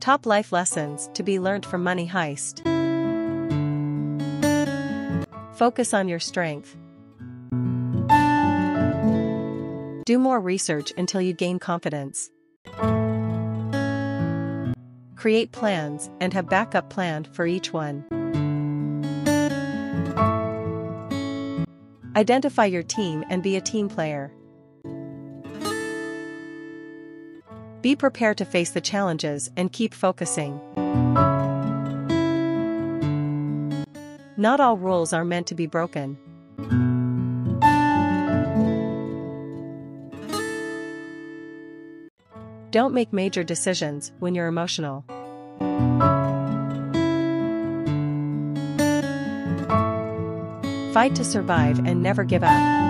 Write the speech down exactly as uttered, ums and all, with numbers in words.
Top life lessons to be learned from Money Heist. Focus on your strength. Do more research until you gain confidence. Create plans and have backup planned for each one. Identify your team and be a team player. Be prepared to face the challenges and keep focusing. Not all rules are meant to be broken. Don't make major decisions when you're emotional. Fight to survive and never give up.